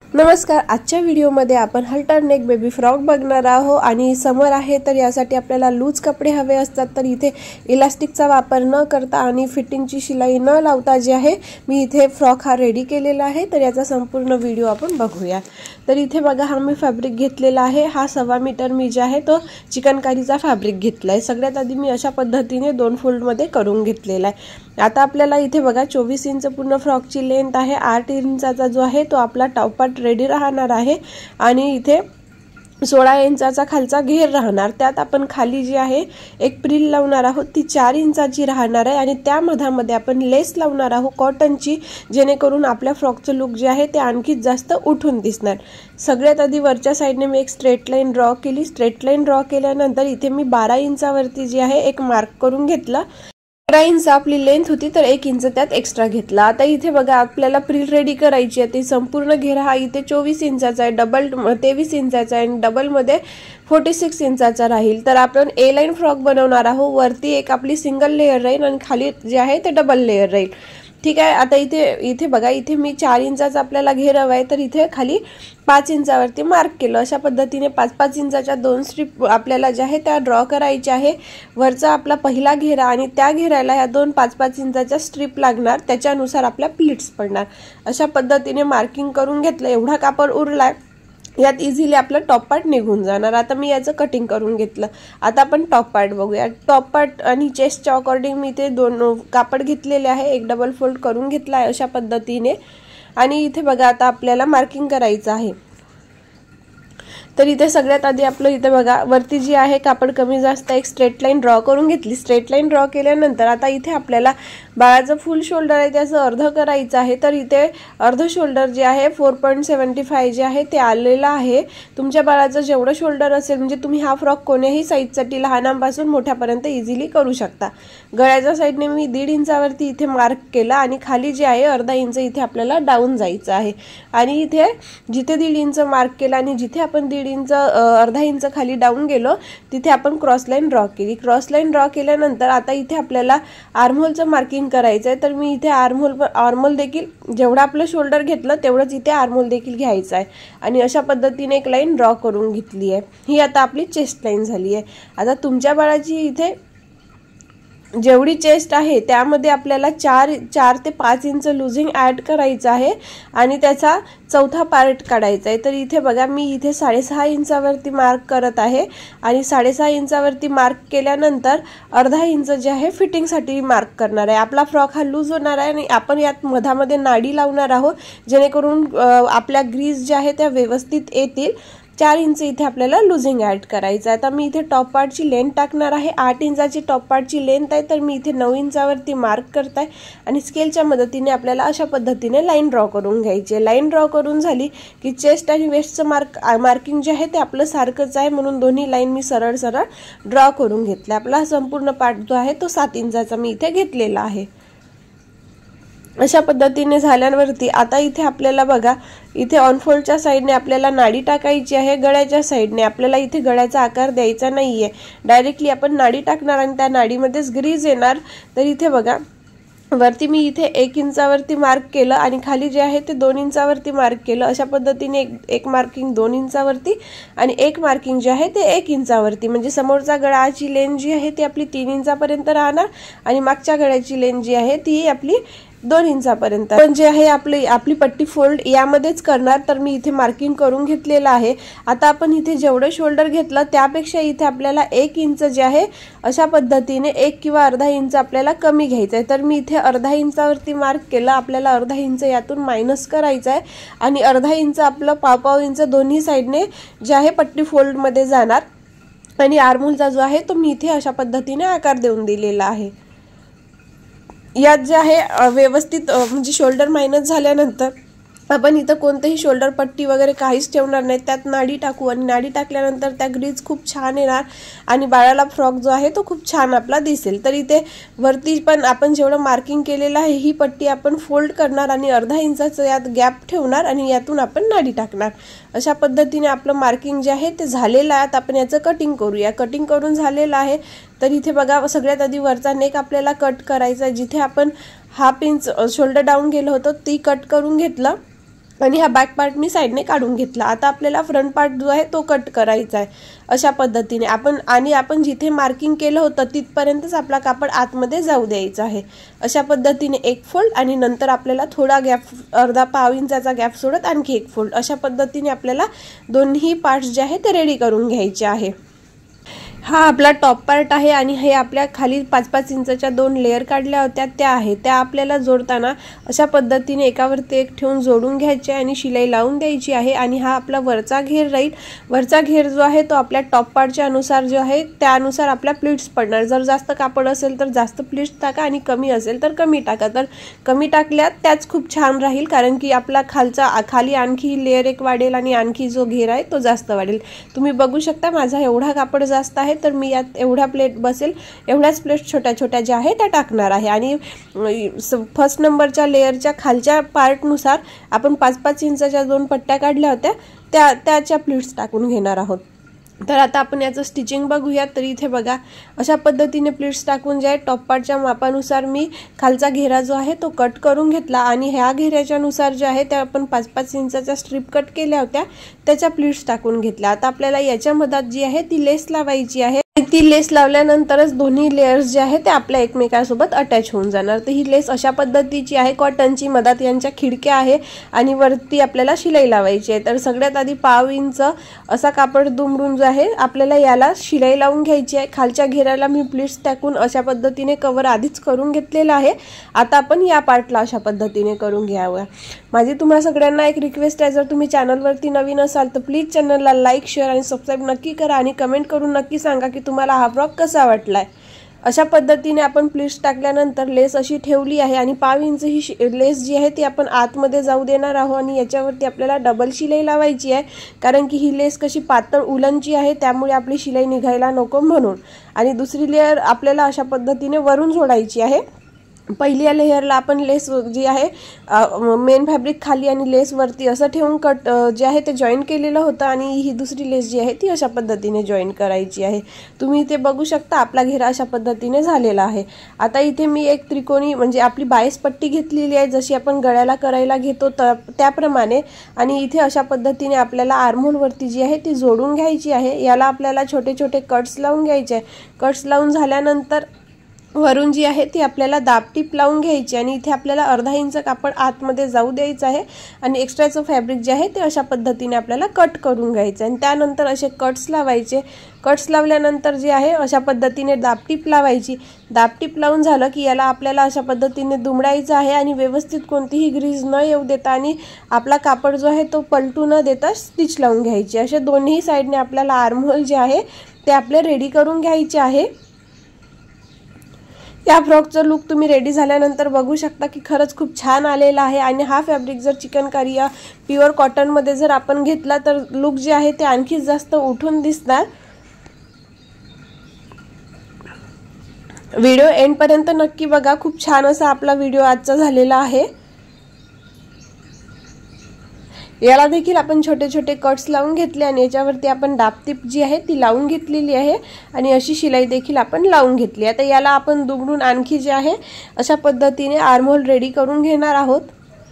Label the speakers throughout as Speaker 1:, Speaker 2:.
Speaker 1: नमस्कार। आजच्या व्हिडिओमध्ये आपण हल्टर नेक बेबी फ्रॉक बघणार आहोत आणि समर आहे तर यासाठी आपल्याला लूज कपडे हवे असतात। तर इथे इलास्टिकचा वापर न करता आणि फिटिंगची शिलाई न लावता जे आहे मी इथे फ्रॉक हा रेडी केलेला आहे। तर याचा संपूर्ण व्हिडिओ आपण बघूया। तर इथे बघा हा मी फॅब्रिक घेतलेला आहे। हा 1.25 मीटर मी जे आहे तो चिकनकारीचा फॅब्रिक घेतलाय। सगळ्यात आधी मी अशा पद्धतीने 2 फोल्ड मध्ये करून घेतलेला आहे। आता आपल्याला इथे बघा 24 इंच पूर्ण फ्रॉकची लेंथ आहे। 8 इंचाचा जो आहे तो आपला टॉप पार्ट रेडी राहणार आहे आणि इथे 16 इंचाचा खालचा घेर राहणार। त्यात आपण खाली जी आहे एक प्रिल लावणार आहोत, ती 4 इंचाची राहणार आहे आणि त्या मधामध्ये आपण लेस लावणार आहोत कॉटनची, जेणेकरून आपल्या फ्रॉकचं लुक जे आहे ते आणखी जास्त उठून दिसणार। सगळ्यात आधी वरच्या साइडने मी एक स्ट्रेट लाईन ड्रॉ केली। स्ट्रेट लाईन ड्रॉ केल्यानंतर इथे मी 12 इंचावरती जी आहे एक मार्क करून घेतला। 12 इंच आपली लेंथ होती तर 1 इंच त्यात एक्स्ट्रा घेतला। आता इथे बघा आपल्याला प्रिल रेडी करायची आहे। ते संपूर्ण घेरा हा इथे 24 इंचाचा आहे, डबल 23 इंचाचा आहे आणि डबल मध्ये 46 इंचाचा राहील। तर आपण ए लाईन फ्रॉक बनवणार आहोत। वरती एक आपली सिंगल लेयर राहील आणि खाली जे आहे ते डबल लेयर राहील। ठीक आहे। आता इथे बघा इथे मी 4 इंचाचा आपल्याला घेर हवा आहे, तर इथे खाली 5 इंचावरती मार्क केलं। अशा पद्धतीने 5-5 इंचाच्या 2 स्ट्रिप आपल्याला जे आहे त्या ड्रॉ करायच्या आहे। वरचा आपला पहिला घेरा आणि त्या घेराला ह्या 2 5-5 इंचाच्या स्ट्रिप लागणार, त्याच्यानुसार आपल्या प्लीट्स पडणार। अशा पद्धतीने मार्किंग करून घेतलं। एवढा कापड उरलाय, यात इझिली आपला टॉप पार्ट निघून जाणार। आता मी याचं कटिंग करून घेतलं। आता आपण टॉप पार्ट बघूया। टॉप पार्ट आणि चेस्टच्या अकॉर्डिंग मी इथे 2 कापड घेतलेले आहे, एक डबल फोल्ड करून घेतला आहे अशा पद्धतीने। आणि इथे बघा आता आपल्याला मार्किंग करायचं आहे। तर इथे सगळ्यात आधी आपलं इथे बघा वरती जी आहे कापड कमी जास्त एक स्ट्रेट लाईन ड्रॉ करून घेतली। स्ट्रेट लाईन ड्रॉ केल्यानंतर आता इथे आपल्याला बाळाचं फुल शोल्डर आहे त्याचं अर्ध करायचं आहे। तर इथे अर्ध शोल्डर जे आहे 4.75 जे आहे ते आलेलं आहे। तुमच्या बाळाचं जेवढं शोल्डर असेल, म्हणजे तुम्ही हा फ्रॉक कोणत्याही साईजसाठी लहानांपासून मोठ्यापर्यंत इझिली करू शकता। गळ्याच्या साईडने मी 1.5 इंचावरती इथे मार्क केला आणि खाली जे आहे अर्धा इंच इथे आपल्याला डाऊन जायचं आहे। आणि इथे जिथे 1.5 इंच मार्क केला आणि जिथे आपण 1.5 इंच अर्धा इंच खाली डाऊन गेलो तिथे आपण क्रॉस लाईन ड्रॉ केली। क्रॉस लाईन ड्रॉ केल्यानंतर आता इथे आपल्याला आर्महोलचं मार्किंग करायचं आहे। तर मी इथे आर्महोल देखील जेवढा आपलं शोल्डर घेतलं तेवढंच इथे आर्महोल देखील घ्यायचं आहे आणि अशा पद्धतीने एक लाईन ड्रॉ करून घेतली आहे। ही आता आपली चेस्ट लाईन झाली आहे। आता तुमच्या बाळाची इथे जेवढी चेस्ट आहे त्यामध्ये आपल्याला 4 ते 5 इंच लुजिंग ऍड करायचं आहे आणि त्याचा चौथा पार्ट काढायचा आहे। तर इथे बघा मी इथे 6.5 इंचावरती मार्क करत आहे आणि 6.5 इंचावरती मार्क केल्यानंतर अर्धा इंच जे आहे फिटिंगसाठी मार्क करणार आहे। आपला फ्रॉक हा लूज होणार आहे आणि आपण यात मधामध्ये नाडी लावणार आहोत, जेणेकरून आपल्या ग्रीज ज्या आहे त्या व्यवस्थित येतील। 4 इंच इथे आपल्याला लुजिंग ऍड करायचं आहे। आता मी इथे टॉप पार्टची लेंथ टाकणार आहे। 8 इंचाची टॉप पार्टची लेंथ आहे, तर मी इथे 9 इंचावरती मार्क करताय आणि स्केलच्या मदतीने आपल्याला अशा पद्धतीने लाईन ड्रॉ करून घ्यायची आहे। लाईन ड्रॉ करून झाली की चेस्ट आणि वेस्टचं मार्किंग जे आहे ते आपलं सारखंच आहे, म्हणून दोन्ही लाईन मी सरळ सरळ ड्रॉ करून घेतल्या। आपला संपूर्ण पार्ट जो आहे तो 7 इंचाचा मी इथे घेतलेला आहे। अशा पद्धतीने झाल्यावरती आता इथे आपल्याला बघा इथे ऑनफोल्डच्या साईडने आपल्याला नाडी टाकायची आहे। गळ्याच्या साईडने आपल्याला इथे गळ्याचा आकार द्यायचा नाहीये, डायरेक्टली आपण नाडी टाकणार आणि त्या नाडीमध्येच ग्रीज येणार। तर इथे बघा वरती मी इथे 1 इंचावरती मार्क केलं आणि खाली जे आहे ते 2 इंचावरती मार्क केलं। अशा पद्धतीने एक मार्किंग 2 इंचावरती आणि एक मार्किंग जे आहे ते 1 इंचावरती, म्हणजे समोरचा गळाची लेंथ जी आहे ती आपली 3 इंचापर्यंत राहणार आणि मागच्या गळ्याची लेंथ जी आहे ती आपली 2 इंचापर्यंत। पण जे आहे आपली पट्टी फोल्ड यामध्येच करणार। तर मी इथे मार्किंग करून घेतलेलं आहे। आता आपण इथे जेवढं शोल्डर घेतलं त्यापेक्षा इथे आपल्याला 1 इंच जे आहे अशा पद्धतीने 1 किंवा अर्धा इंच आपल्याला कमी घ्यायचं आहे। तर मी इथे अर्धा इंचावरती मार्क केलं। आपल्याला अर्धा इंच यातून मायनस करायचं आहे आणि अर्धा इंच आपलं पाव इंच दोन्ही साईडने जे आहे पट्टी फोल्ड मध्ये जाणार आणि आर्महोलचा जो आहे तो मी इथे अशा पद्धतीने आकार देऊन दिलेला आहे। यात जे आहे व्यवस्थित म्हणजे शोल्डर मायनस झाल्यानंतर आपण इथं कोणतेही शोल्डर पट्टी वगैरे काहीच ठेवणार नाही, त्यात नाडी टाकू आणि नाडी टाकल्यानंतर त्या ग्रीज खूप छान येणार आणि बाळाला फ्रॉक जो आहे तो खूप छान आपला दिसेल। तर इथे वरती पण आपण जेवढं मार्किंग केलेलं आहे ही पट्टी आपण फोल्ड करणार आणि अर्धा इंचाचं यात गॅप ठेवणार आणि यातून आपण नाडी टाकणार। अशा पद्धतीने आपलं मार्किंग जे आहे ते झालेलं आहे। आपण याचं कटिंग करूया। कटिंग करून झालेलं आहे। तर इथे बघा सगळ्यात आधी वरचा नेक आपल्याला कट करायचा आहे। जिथे आपण 1/2 इंच शोल्डर डाऊन गेलो होतो ती कट करून घेतलं आणि हा बॅक पार्ट मी साईडने काढून घेतला। आता आपल्याला फ्रंट पार्ट जो आहे तो कट करायचा आहे अशा पद्धतीने आपण जिथे मार्किंग केलं होतं तिथपर्यंतच आपला कापड आतमध्ये जाऊ द्यायचा आहे। अशा पद्धतीने एक फोल्ड आणि नंतर आपल्याला थोडा गॅप अर्धा पाव इंचाचा गॅप सोडत आणखी एक फोल्ड, अशा पद्धतीने आपल्याला दोन्ही पार्ट्स जे आहे ते रेडी करून घ्यायचे आहे। हा आपला टॉप पार्ट आहे आणि हे आपल्या खाली 5-5 इंचाच्या 2 लेयर काढल्या होत्या त्या आहेत, त्या आपल्याला जोडताना अशा पद्धतीने एकावरती एक ठेवून जोडून घ्यायचे आणि शिलाई लावून द्यायची आहे। आणि हा आपला वरचा घेर राहील। वरचा घेर जो आहे तो आपल्या टॉप पार्टच्या अनुसार जो आहे त्यानुसार आपल्या प्लीट्स पडणार। जर जास्त कापड असेल तर जास्त प्लीट्स टाका आणि कमी असेल तर कमी टाका। तर कमी टाकल्यात त्याच खूप छान राहील, कारण की आपला खाली आणखी लेयर एक वाढेल आणि आणखी जो घेर आहे तो जास्त वाढेल। तुम्ही बघू शकता माझा एवढा कापड जास्त आहे तर मी यात एवढा प्लेट बसेल एवढ्याच प्लेट छोट्या छोट्या ज्या आहेत त्या टाकणार आहे। आणि फर्स्ट नंबरच्या लेयरच्या खालच्या पार्टनुसार आपण 5-5 इंचाच्या 2 पट्ट्या काढल्या होत्या त्याच्या प्लेट्स टाकून घेणार आहोत। तर आता आपण याचं स्टिचिंग बघूया। तर इथे बघा अशा पद्धतीने प्लीट्स टाकून जे आहे टॉप पार्टच्या मापानुसार मी खालचा घेरा जो आहे तो कट करून घेतला आणि ह्या घेऱ्याच्या नुसार जे आहे त्या आपण 5-5 इंचाच्या स्ट्रिप कट केल्या होत्या त्याच्या प्लीट्स टाकून घेतल्या। आता आपल्याला याच्या मधात जी आहे ती लेस लावायची आहे। ती लेस लावल्यानंतरच दोन्ही लेयर्स जे आहे ते आपल्या एकमेकांसोबत अटॅच होऊन जाणार। तर ही लेस अशा पद्धतीची आहे, कॉटनची, मधात यांच्या खिडक्या आहे आणि वरती आपल्याला शिलाई लावायची आहे। तर सगळ्यात आधी पाव इंच असा कापड दुमडून जो आहे आपल्याला याला शिलाई लावून घ्यायची आहे। खालच्या घेराला मी प्लीट्स टाकून अशा पद्धतीने कव्हर आधीच करून घेतलेला आहे। आता आपण या पार्टला अशा पद्धतीने करून घ्यावं। माझी तुम्हा सगळ्यांना एक रिक्वेस्ट आहे, जर तुम्ही चॅनलवरती नवीन असाल तर प्लीज चॅनलला लाईक, शेअर आणि सबस्क्राईब नक्की करा आणि कमेंट करून नक्की सांगा की तुम्हाला हा फ्रॉक कसा वाटलाय। अशा पद्धतीने आपण प्लीट्स टाकल्यानंतर लेस अशी ठेवली आहे आणि पाव इंच ही लेस जी आहे ती आपण आतमध्ये जाऊ देणार आहोत आणि याच्यावरती आपल्याला डबल शिलाई लावायची आहे, कारण की ही लेस कशी पातळ उलनची आहे त्यामुळे आपली शिलाई निघायला नको म्हणून। आणि दुसरी लेयर आपल्याला अशा पद्धतीने वरून जोडायची आहे। पहिल्या लेयरला आपण लेस जी आहे मेन फॅब्रिक खाली आणि लेस वरती असं ठेवून कट जे आहे ते जॉईन केलेलं होतं आणि ही दुसरी लेस जी आहे ती अशा पद्धतीने जॉईन करायची आहे। तुम्ही इथे बघू शकता आपला घेरा अशा पद्धतीने झालेला आहे। आता इथे मी एक त्रिकोणी म्हणजे आपली 22 पट्टी घेतलेली आहे, जशी आपण गळ्याला करायला घेतो त्याप्रमाणे, आणि इथे अशा पद्धतीने आपल्याला आर्महोल वरती जी आहे ती जोडून घ्यायची आहे। याला आपल्याला छोटे छोटे कट्स लावून घ्यायचे आहे। कट्स लावून झाल्यानंतर वरून जी आहे ती आपल्याला दाबटीप लावून घ्यायची आणि इथे आपल्याला अर्धा इंच कापड आतमध्ये जाऊ द्यायचं आहे आणि एक्स्ट्राचं फॅब्रिक जे आहे ते अशा पद्धतीने आपल्याला कट करून घ्यायचं आणि त्यानंतर असे कट्स लावायचे। कट्स लावल्यानंतर जे आहे अशा पद्धतीने दाबटीप लावायची। दाबटीप लावून झालं की याला आपल्याला अशा पद्धतीने दुमडायचं आहे आणि व्यवस्थित कोणतीही ग्रीज न येऊ देता आणि आपला कापड जो आहे तो पलटू न देता स्टिच लावून घ्यायची। असे दोन्ही साईडने आपल्याला आर्महोल जे आहे ते आपले रेडी करून घ्यायचे आहे। या फ्रॉकचा लुक तुम्ही रेडी झाल्यानंतर बघू शकता की खरंच खूप छान आलेला आहे आणि हा फॅब्रिक जर चिकनकारी या प्युअर कॉटन मध्ये जर आपण घेतला तर लुक जे आहे ते आणखी जास्त उठून दिसणार। व्हिडिओ एंड पर्यंत नक्की बघा, खूप छान असा आपला व्हिडिओ आजचा झालेला आहे। याला देखील आपण छोटे छोटे कट्स लावून घेतले आणि याच्यावरती आपण दाबटीप जी आहे ती लावून घेतलेली आहे आणि अशी शिलाई देखील आपण लावून घेतली। आता याला आपण दुमडून आणखी जे आहे अशा पद्धतीने आर्महोल रेडी करून घेणार आहोत।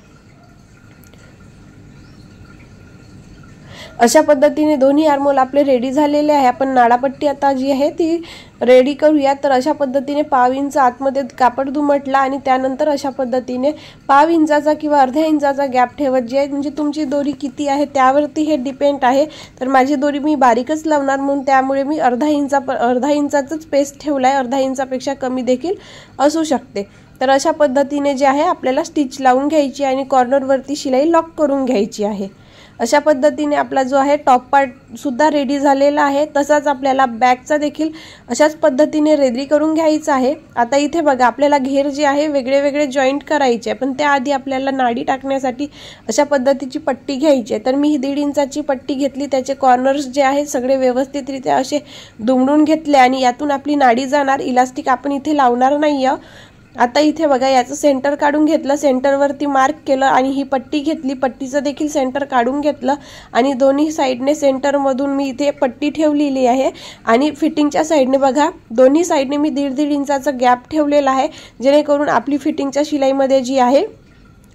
Speaker 1: अशा पद्धतीने दोन्ही आर्महोल आपले रेडी झालेले आहे। आपण नाडापट्टी आता जी आहे ती रेडी करूया। तर अशा पद्धतीने पाव इंच आतमध्ये कापड दुमटला आणि त्यानंतर अशा पद्धतीने पाव इंचाचा किंवा अर्ध्या इंचाचा गॅप ठेवत जे आहे, म्हणजे तुमची दोरी किती आहे त्यावरती हे डिपेंड आहे। तर माझी दोरी मी बारीकच लावणार म्हणून त्यामुळे मी अर्धा इंचाचाच पेस ठेवलाय, अर्धा इंचापेक्षा कमी देखील असू शकते। तर अशा पद्धतीने जे आहे आपल्याला स्टिच लावून घ्यायची आणि कॉर्नरवरती शिलाई लॉक करून घ्यायची आहे। अशा पद्धतीने आपला जो आहे टॉप पार्ट सुद्धा रेडी झालेला आहे। तसाच आपल्याला बॅकचा देखील अशाच पद्धतीने रेडी करून घ्यायचा आहे। आता इथे बघा आपल्याला घेर जे आहे वेगळे वेगळे जॉईंट करायचे आहे, पण त्याआधी आपल्याला नाडी टाकण्यासाठी अशा पद्धतीची पट्टी घ्यायची आहे। तर मी ही 1.5 इंचाची पट्टी घेतली, त्याचे कॉर्नर्स जे आहेत सगळे व्यवस्थितरित्या असे दुमडून घेतले आणि यातून आपली नाडी जाणार। इलास्टिक आपण इथे लावणार नाहीये। आता इथे बघा याचं सेंटर काढून घेतलं, सेंटरवरती मार्क केलं आणि ही पट्टी घेतली, पट्टीचं देखील सेंटर काढून घेतलं आणि दोन्ही साईडने सेंटरमधून मी इथे पट्टी ठेवलेली आहे आणि फिटिंगच्या साईडने बघा दोन्ही साईडने मी 1.5 इंचाचा गॅप ठेवलेला आहे, जेणेकरून आपली फिटिंगच्या शिलाईमध्ये जी आहे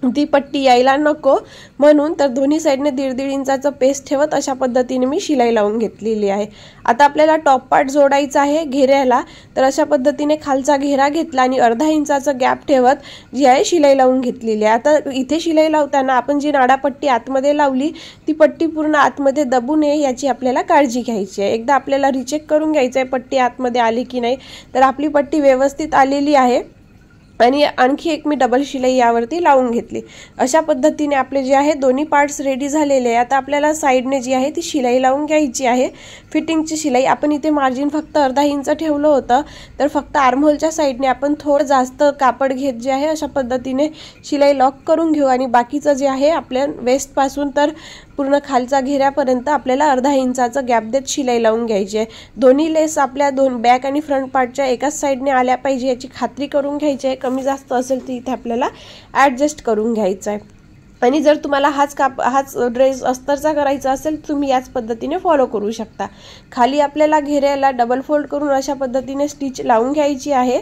Speaker 1: ती पट्टी यायला नको म्हणून तर दोन्ही साईडने 1.5 इंचाचं पेस्ट ठेवत अशा पद्धतीने मी शिलाई लावून घेतलेली आहे। आता आपल्याला टॉप पार्ट जोडायचा आहे घेऱ्याला, तर अशा पद्धतीने खालचा घेरा घेतला आणि 1/2 इंचाचं गॅप ठेवत जी आहे शिलाई लावून घेतलेली आहे। आता इथे शिलाई लावताना आपण जी नाडापट्टी आतमध्ये लावली ती पट्टी पूर्ण आतमध्ये दबू नये याची आपल्याला काळजी घ्यायची आहे। एकदा आपल्याला रिचेक करून घ्यायचं आहे पट्टी आतमध्ये आली की नाही, तर आपली पट्टी व्यवस्थित आलेली आहे आणि आणखी एक मी डबल शिलाई यावरती लावून घेतली। अशा पद्धतीने आपले जे आहे दोन्ही पार्ट्स रेडी झालेले आहे। आता आपल्याला साइडने जी आहे ती शिलाई लावून घ्यायची आहे। फिटिंगची शिलाई आपण इथे मार्जिन फक्त 1/2 इंच ठेवलं होतं, तर फक्त आर्महोलच्या साइडने आपण थोडं जास्त कापड घेत जे आहे अशा पद्धतीने शिलाई लॉक करून घेऊ आणि बाकीचं जे आहे आपल्या वेस्ट पासून तर पूर्ण खालचा घेऱ्यापर्यंत आपल्याला 1/2 इंचाचं गॅप देत शिलाई लावून घ्यायची आहे। दोन्ही लेस आपल्या बॅक आणि फ्रंट पार्टच्या एकाच साइडने आल्या पाहिजे याची खात्री करून घ्यायची आहे। कमी जास्त असेल तर इथे आपल्याला ॲडजस्ट करून घ्यायचं आहे। आणि जर तुम्हाला हाच ड्रेस अस्तरचा करायचा असेल तुम्ही याच पद्धतीने फॉलो करू शकता। खाली आपल्याला घेऱ्याला डबल फोल्ड करून अशा पद्धतीने स्टिच लावून घ्यायची आहे।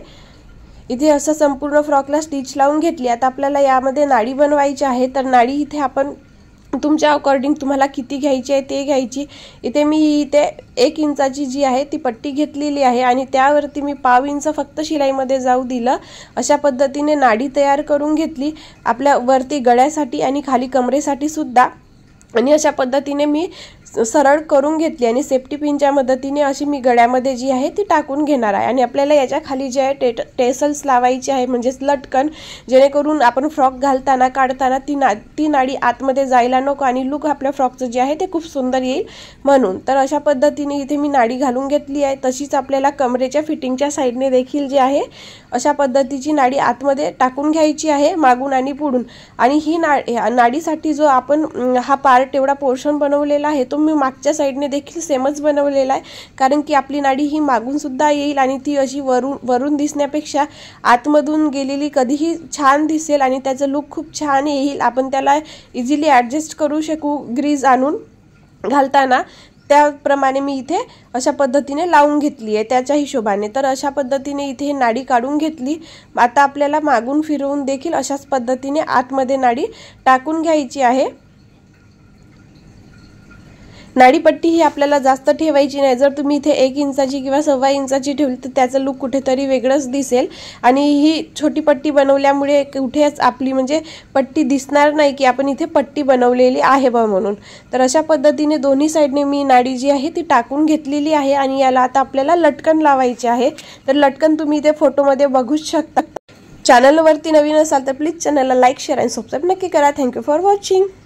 Speaker 1: इथे असं संपूर्ण फ्रॉकला स्टिच लावून घेतली। आता आपल्याला यामध्ये नाडी बनवायची आहे, तर नाडी इथे आपण तुमच्या अकॉर्डिंग तुम्हाला किती घ्यायची आहे ते घ्यायची। इथे मी इथे 1 इंचाची जी आहे ती पट्टी घेतलेली आहे आणि त्यावरती मी 1/2 इंच फक्त शिलाईमध्ये जाऊ दिलं। अशा पद्धतीने नाडी तयार करून घेतली आपल्या वरती गळ्यासाठी आणि खाली कमरेसाठी सुद्धा, आणि अशा पद्धतीने मी सरळ करून घेतली आणि सेफ्टी पिनच्या मदतीने अशी मी गळ्यामध्ये जी आहे ती टाकून घेणार आहे। आणि आपल्याला याच्या खाली जे आहे टेसल्स लावायचे आहे म्हणजे लटकन, जेणेकरून आपण फ्रॉक घालताना काढताना ती नाडी आतमध्ये जायला नको आणि लुक आपल्या फ्रॉकचं जे आहे ते खूप सुंदर येईल म्हणून। तर अशा पद्धतीने इथे मी नाडी घालून घेतली आहे। तशीच आपल्याला कमरेच्या फिटिंगच्या साईडने देखील जे आहे अशा पद्धतीची नाडी आतमध्ये टाकून घ्यायची आहे मागून आणि पुढून। आणि ही नाडीसाठी जो आपण हा पार्ट एवढा पोर्शन बनवलेला आहे तो मी मागच्या साईडने देखील सेमच बनवलेला आहे, कारण की आपली नाडी ही मागून सुद्धा येईल आणि ती अशी वरून दिसण्यापेक्षा आतमधून गेलेली कधीही छान दिसेल आणि त्याचं लुक खूप छान येईल। आपण त्याला इझिली ॲडजस्ट करू शकू ग्रीज आणून घालताना, त्याप्रमाणे मी इथे अशा पद्धतीने लावून घेतली आहे त्याच्या हिशोबाने। तर अशा पद्धतीने इथे नाडी काढून घेतली। आता आपल्याला मागून फिरवून देखील अशाच पद्धतीने आतमध्ये नाडी टाकून घ्यायची आहे। नाडीपट्टी ही आपल्याला जास्त ठेवायची नाही। जर तुम्ही इथे 1 इंचाची किंवा 1.25 इंचाची ठेवली तर त्याचं लुक कुठेतरी वेगळंच दिसेल आणि ही छोटी पट्टी बनवल्यामुळे कुठेच आपली म्हणजे पट्टी दिसणार नाही की आपण इथे पट्टी बनवलेली आहे बा म्हणून। तर अशा पद्धतीने दोन्ही साईडने मी नाडी जी आहे ती टाकून घेतलेली आहे आणि याला आता आपल्याला लटकन लावायचे आहे। तर लटकन तुम्ही इथे फोटोमध्ये बघूच शकता। चॅनलवरती नवीन असाल तर प्लीज चॅनलला लाईक, शेअर आणि सबस्क्राईब नक्की करा। Thank you for watching.